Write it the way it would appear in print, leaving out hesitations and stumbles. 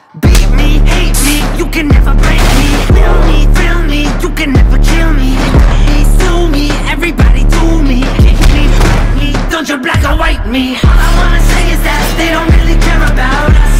Beat me, hate me, you can never break me. Feel me, you can never kill me. Sue me, everybody do me. Kick me, fight me, don't you black or white me. All I wanna say is that they don't really care about us.